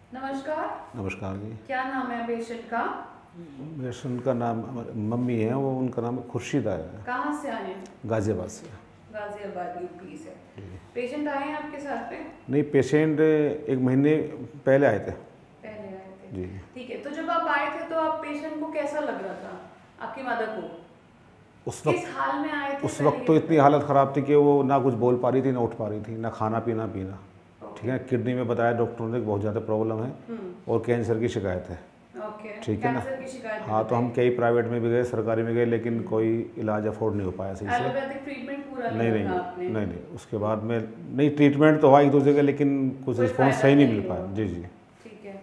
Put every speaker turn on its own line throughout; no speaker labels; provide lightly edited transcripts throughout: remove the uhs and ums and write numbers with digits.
नमस्कार।
नमस्कार जी।
क्या नाम है पेशेंट का?
पेशेंट का नाम मम्मी है, वो उनका नाम खुर्शीदा है।
कहाँ से आए हैं?
गाजियाबाद से।
गाजियाबाद यूपी से। पेशेंट आए हैं आपके साथ में?
नहीं, पेशेंट 1 महीने पहले आए थे।
पहले आए थे
जी।
ठीक है। तो जब आप आए थे तो आप पेशेंट को कैसा लग रहा था, आपकी मदर को?
उस वक्त
किस हाल में आए थे?
उस वक्त तो इतनी हालत ख़राब थी कि वो ना कुछ बोल पा रही थी, ना उठ पा रही थी, ना खाना पीना। ठीक है, किडनी में बताया डॉक्टरों ने बहुत ज़्यादा प्रॉब्लम है और कैंसर की शिकायत है। ठीक है ना। हाँ, तो हम कई प्राइवेट में भी गए, सरकारी में गए, लेकिन कोई इलाज अफोर्ड नहीं हो पाया सही से।
एलोपैथिक ट्रीटमेंट पूरा
नहीं, उसके बाद में नहीं, ट्रीटमेंट तो हुआ 1-2 जगह, लेकिन कुछ रिस्पॉन्स सही नहीं मिल पाया। जी।
ठीक है।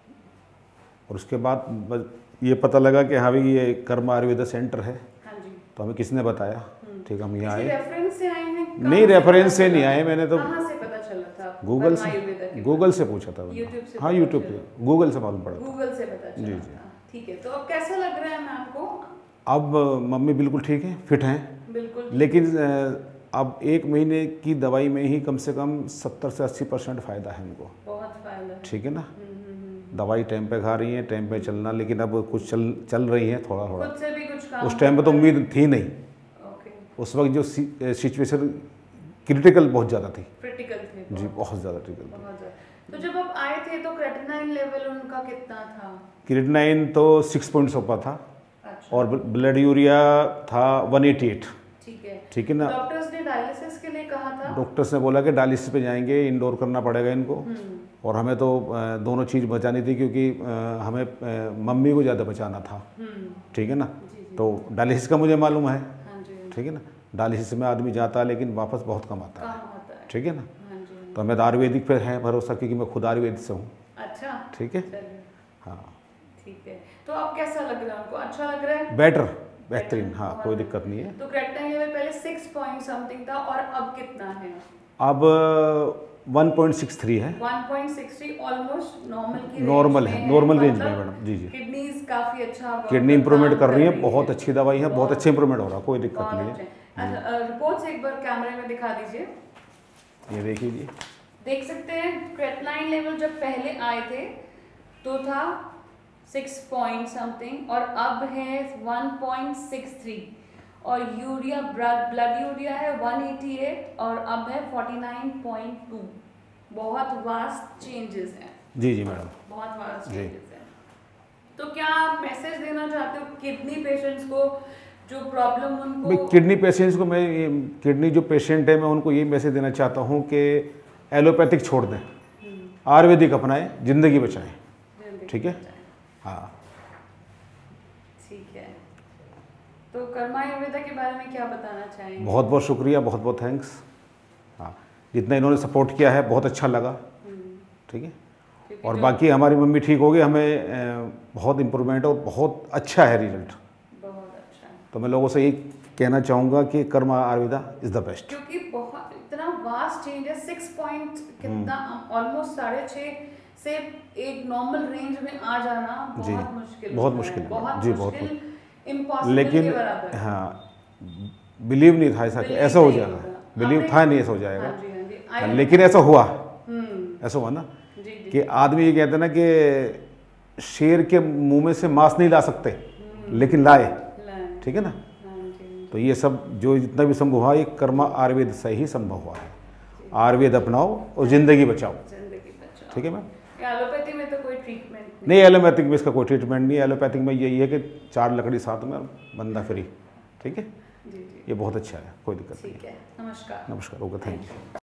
और उसके बाद बस ये पता लगा कि हाँ भाई ये कर्मा आयुर्वेदा सेंटर है।
हाँ जी।
तो हमें किसने बताया? ठीक, हम यहाँ आए।
रेफरेंस से आए हैं?
नहीं, रेफरेंस से नहीं आए, मैंने तो
कहाँ से पता चला था?
गूगल से पूछा था।
यूट्यूब से?
हाँ, यूट्यूब पे, गूगल से मालूम पड़ा।
गूगल से पता चला। जी। ठीक है। तो अब कैसा लग रहा है मैम आपको?
अब मम्मी बिल्कुल ठीक है, फिट हैं
बिल्कुल।
लेकिन अब 1 महीने की दवाई में ही कम से कम 70 से 80% फ़ायदा है उनको।
बहुत फायदा।
ठीक है ना। दवाई टाइम पे खा रही हैं, टाइम पे चलना, लेकिन अब कुछ चल रही हैं थोड़ा।
खुद से भी कुछ काम?
उस टाइम पे तो उम्मीद थी नहीं। उस वक्त जो सिचुएशन क्रिटिकल बहुत ज़्यादा थी।
क्रिटिकल थे
जी, बहुत ज़्यादा क्रिटिकल।
तो जब आप आए थे तो क्रेटिनाइन लेवल उनका कितना था?
क्रिटिनाइन तो 6 पॉइंट्स ऊपर था।
अच्छा।
और ब्लड यूरिया था 188। ठीक है ना।
डॉक्टर्स ने डायलिसिस के लिए कहा था?
डॉक्टर्स ने बोला कि डायलिसिस पे जाएंगे, इंडोर करना पड़ेगा इनको। और हमें तो दोनों चीज़ बचानी थी, क्योंकि हमें मम्मी को ज़्यादा बचाना था। ठीक है ना। तो डायलिसिस का मुझे मालूम है। ठीक है ना। डायलिसिस में आदमी जाता है लेकिन वापस बहुत कम आता है। ठीक है ना। तो हमें तो आयुर्वेदिक पे है भरोसा, क्योंकि मैं खुद आयुर्वेद से हूँ।
अच्छा।
ठीक है। हाँ,
ठीक है। तो अब कैसा लग रहा है आपको? अच्छा लग रहा है?
बेटर, बेहतरीन। हाँ, कोई दिक्कत नहीं है।
तो क्रेटिनाइन लेवल पहले 6 पॉइंट समथिंग था और अब कितना है?
अब 1.63 है।
1.63 ऑलमोस्ट
नॉर्मल है, नॉर्मल रेंज में मैडम। जी।
किडनीज काफी अच्छा,
किडनी इंप्रूवमेंट कर रही है, बहुत अच्छी दवाई है, बहुत अच्छे इंप्रूवमेंट हो रहा है, कोई दिक्कत नहीं है।
अच्छा, रिपोर्ट्स एक बार कैमरे में दिखा दीजिए।
ये देखिए जी,
देख सकते हैं क्रेटिनाइन लेवल जब पहले आए थे तो था 6 पॉइंट समथिंग और अब है 1.63 और यूरिया ब्लड यूरिया है 188 और अब है 49.2। बहुत वास्ट चेंजेस हैं।
जी मैडम,
बहुत वास्ट चेंजेस हैं। तो क्या आप मैसेज देना चाहते हो किडनी पेशेंट्स को जो प्रॉब्लम उनको?
किडनी पेशेंट्स को मैं, किडनी जो पेशेंट है, मैं उनको ये मैसेज देना चाहता हूँ कि एलोपैथिक छोड़ दें, आयुर्वेदिक अपनाएं, ज़िंदगी बचाएं। ठीक है। हाँ,
ठीक है। तो कर्मा आयुर्वेदा के बारे में क्या बताना चाहेंगे?
बहुत बहुत शुक्रिया, बहुत बहुत थैंक्स। हाँ, जितना इन्होंने सपोर्ट किया है बहुत अच्छा लगा। ठीक है। और बाकी हमारी मम्मी ठीक हो गई, हमें बहुत इम्प्रूवमेंट और बहुत अच्छा है रिजल्ट।
बहुत अच्छा है।
तो मैं लोगों से यही कहना चाहूँगा कि Karma Ayurveda is the best.
क्योंकि बहुत इतना वास्ट चेंज है, 6 पॉइंट कितना, ऑलमोस्ट 6.5 से एक नॉर्मल रेंज में आ जाना बहुत मुश्किल है। बहुत मुश्किल, इम्पॉसिबल।
लेकिन हाँ, बिलीव नहीं था ऐसा हो जाएगा, बिलीव था नहीं ऐसा हो जाएगा, लेकिन ऐसा हुआ। ऐसा हुआ ना कि आदमी ये कहते हैं ना कि शेर के मुंह में से मांस नहीं ला सकते, लेकिन लाए। ठीक है ना। तो ये सब जो जितना भी संभव हुआ, ये कर्मा आयुर्वेद से ही संभव हुआ है। आयुर्वेद अपनाओ और ज़िंदगी बचाओ। ठीक है मैम।
एलोपैथी में तो कोई ट्रीटमेंट
नहीं, एलोपैथिक में इसका कोई ट्रीटमेंट नहीं है। एलोपैथिक में यही है कि 4 लकड़ी साथ में, बंदा फ्री। ठीक है। ये बहुत अच्छा है, कोई दिक्कत नहीं है।
नमस्कार।
नमस्कार, ओके, थैंक यू।